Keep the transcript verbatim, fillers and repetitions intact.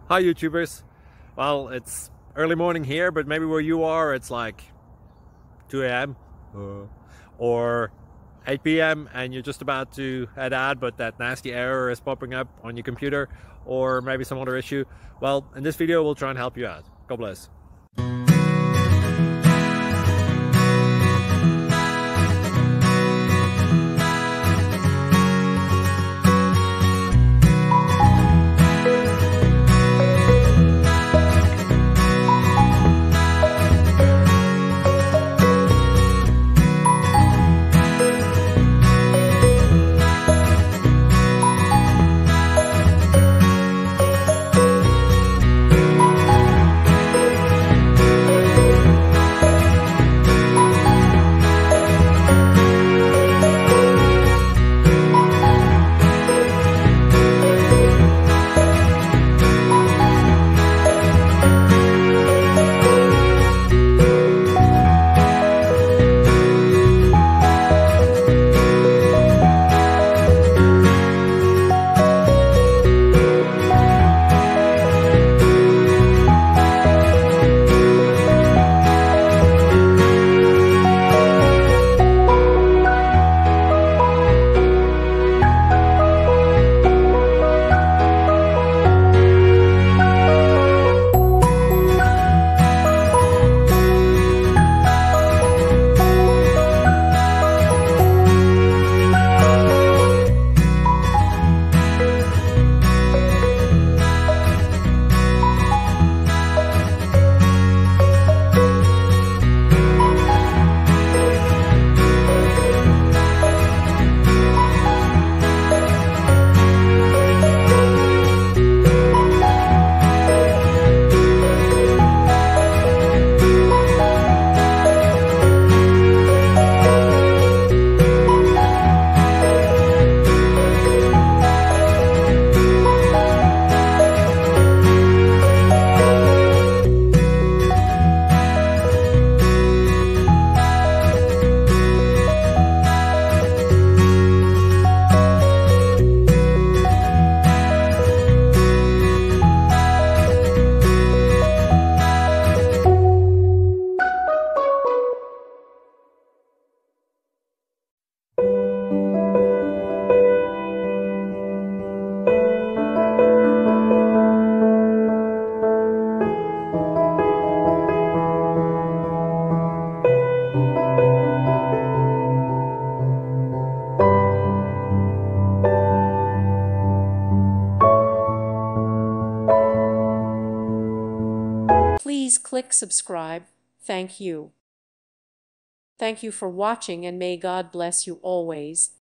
Hi YouTubers. Well, it's early morning here, but maybe where you are it's like two A M uh, or eight P M and you're just about to head out, but that nasty error is popping up on your computer, or maybe some other issue. Well, in this video we'll try and help you out. God bless. Please click subscribe. Thank you. Thank you for watching, and may God bless you always.